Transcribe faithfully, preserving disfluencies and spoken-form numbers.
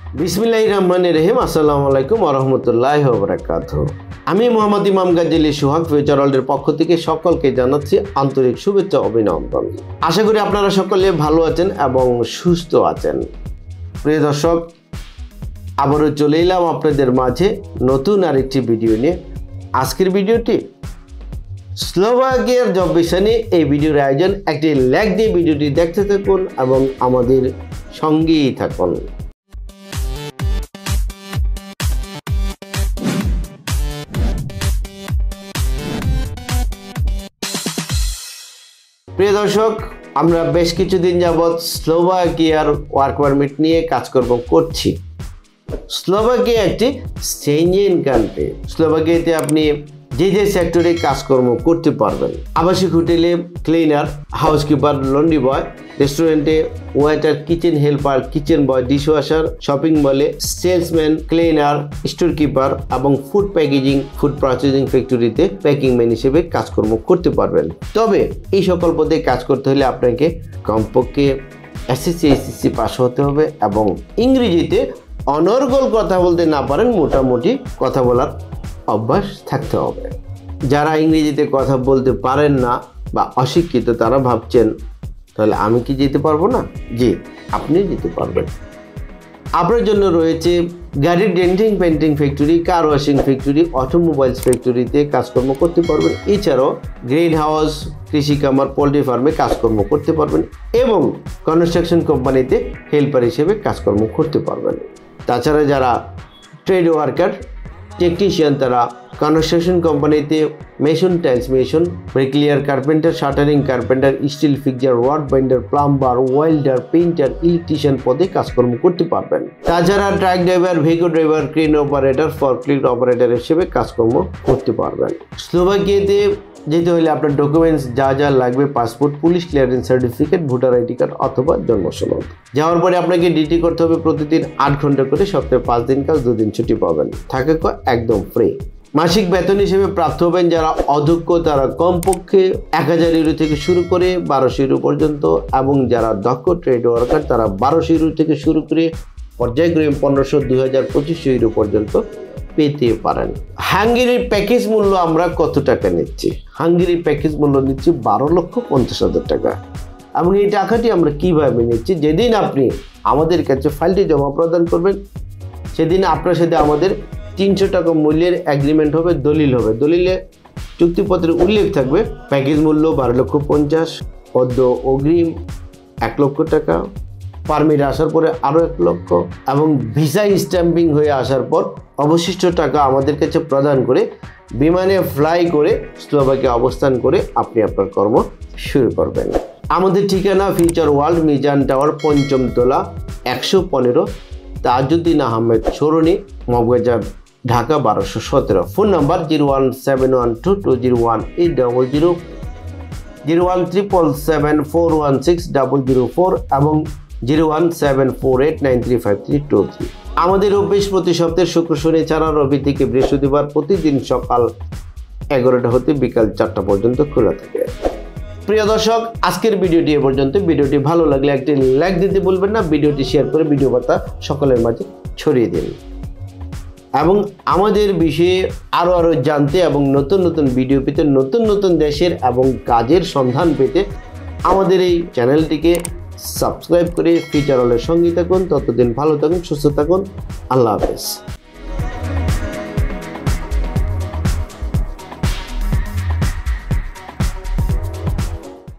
বিসমিল্লাহির রহমানির রহিম। আসসালামু আলাইকুম ওয়া রাহমাতুল্লাহি ওয়া বারাকাতুহু। আমি মোহাম্মদ ইমাম গাজী সোহাগ ফিউচার ওয়ার্ল্ডের পক্ষ থেকে সকলকে জানাচ্ছি আন্তরিক শুভেচ্ছা অভিনন্দন। আশা করি আপনারা সকলে ভালো আছেন এবং সুস্থ আছেন। প্রিয় দর্শক, আবারও চলে এলাম আপনাদের মাঝে নতুন আরেকটি ভিডিও নিয়ে। আজকের ভিডিওটি স্লোভাকিয়ার জব ভিসা নিয়ে। এই ভিডিওর আয়োজন। একটি লাইক দিয়ে ভিডিওটি দেখতে থাকুন এবং আমাদের সঙ্গেই থাকুন। প্রিয় দর্শক, আমরা বেশ কিছুদিন যাবৎ স্লোভাকিয়ার ওয়ার্ক পারমিট নিয়ে কাজকর্ম করছি। স্লোভাকিয়া একটি সেনজেন কান্ট্রি। স্লোভাকিয়াতে আপনি যে যে সেক্টরে কাজকর্ম করতে পারবেন। আবাসিক হোটেলে ক্লিনার, হাউসকিপার, লন্ড্রি বয়, রেস্টুরেন্টে waiter, kitchen helper, kitchen boy, dishwasher, shopping মলে সেলসম্যান, ক্লিনার, স্টোর কিপার এবং ফুড প্যাকেজিং, ফুড প্রসেসিং ফ্যাক্টরিতে প্যাকিং ম্যান হিসেবে কাজকর্ম করতে পারবেন। তবে এই সকল পদে কাজ করতে হলে আপনাকে কমপক্ষে এসএসসি এইচএসসি পাস হতে হবে এবং ইংরেজিতে অনর্গল কথা বলতে না পারেন, মোটামুটি কথা বলার অভ্যাস থাকতে হবে। যারা ইংরেজিতে কথা বলতে পারেন না বা অশিক্ষিত, তারা ভাবছেন তাহলে আমি কি যেতে পারবো না? জি, আপনি যেতে পারবেন। আপনার জন্য রয়েছে গাড়ির denting painting factory, car washing factory, automobiles ফ্যাক্টরিতে কাজকর্ম করতে পারবেন। এছাড়াও গ্রিন হাউস, কৃষি খামার, পোলট্রি ফার্মে কাজকর্ম করতে পারবেন এবং কনস্ট্রাকশন কোম্পানিতে হেল্পার হিসেবে কাজকর্ম করতে পারবেন। তাছাড়া যারা ট্রেড ওয়ার্কার, টেকনিশিয়ান, তারা কনস্ট্রাকশন কোম্পানিতে mason, tiles mason, bricklayer, carpenter, shuttering carpenter, steel fixer, ward binder, plumber, welder, painter, electrician পদে কাজকর্ম করতে পারবেন। তাছাড়া truck driver, vehicle driver, crane operator, forklift operator হিসেবে কাজকর্ম করতে পারবেন। স্লোভাকিয়াতে যেতে হলে আপনার ডকুমেন্টস যা যা লাগবে: passport, police clearance certificate, voter ID card অথবা জন্ম সনদ। যাওয়ার পরে আপনাকে ডিউটি করতে হবে প্রতিদিন আট ঘন্টা করে। সপ্তাহে পাঁচ দিন কাজ, দুদিন ছুটি পাবেন। থাকা একদম ফ্রি। মাসিক বেতন হিসেবে প্রাপ্ত হবেন যারা অদক্ষ, তারা কমপক্ষে এক হাজার ইউরো থেকে শুরু করে বারোশো ইউরো পর্যন্ত, এবং যারা দক্ষ ট্রেড ওয়ার্কার তারা বারোশো ইউরো থেকে শুরু করে পর্যায়ক্রমে পনেরোশো, দুই হাজার, পঁচিশশো ইউরো পর্যন্ত পেতে পারেন। হাঙ্গেরির প্যাকেজ মূল্য আমরা কত টাকা নিচ্ছি? হাঙ্গেরির প্যাকেজ মূল্য নিচ্ছি বারো লক্ষ পঞ্চাশ হাজার টাকা। এবং এই টাকাটি আমরা কিভাবে নিচ্ছি? যেদিন আপনি আমাদের কাছে ফাইলটি জমা প্রদান করবেন, সেদিন আপনার সাথে আমাদের তিনশো টাকা মূল্যের এগ্রিমেন্ট হবে, দলিল হবে। দলিলে চুক্তিপত্রের উল্লেখ থাকবে প্যাকেজ মূল্য বারো লক্ষ পঞ্চাশ, পদ্ম অগ্রিম এক লক্ষ টাকা, পারমিট আসার পরে আরও এক লক্ষ, এবং ভিসা স্ট্যাম্পিং হয়ে আসার পর অবশিষ্ট টাকা আমাদের কাছে প্রদান করে বিমানে ফ্লাই করে স্লোভাকিয়া অবস্থান করে আপনি আপনার কর্ম শুরু করবেন। আমাদের ঠিকানা ফিউচার ওয়ার্ল্ড, মিজান টাওয়ার, পঞ্চম তলা, একশো পনেরো, তাজউদ্দিন আহমেদ সরণি, মগবাজার, ঢাকা বারোশো সতেরো। Phone number zero one seven one two two zero one eight double zero, zero one triple seven four one six double zero four এবং zero one seven four eight nine three five three two three. আমাদের office প্রতি সপ্তাহে শুক্র, শনি ছাড়া রবি থেকে বৃহস্পতিবার প্রতিদিন সকাল এগারোটা হতে বিকাল চারটা পর্যন্ত খোলা থাকে। প্রিয় দর্শক, আজকের ভিডিওটি এ পর্যন্ত। ভিডিওটি ভালো লাগলে একটি লাইক দিতে ভুলবেন না। ভিডিওটি শেয়ার করে ভিডিও বার্তা সকলের মাঝে ছড়িয়ে দিন এবং আমাদের বিষয়ে আরও আরও জানতে এবং নতুন নতুন ভিডিও পেতে, নতুন নতুন দেশের এবং কাজের সন্ধান পেতে আমাদের এই চ্যানেলটিকে সাবস্ক্রাইব করে ফিউচার ওয়ার্ল্ডের সঙ্গে থাকুন। ততদিন ভালো থাকুন, সুস্থ থাকুন। আল্লাহ হাফেজ।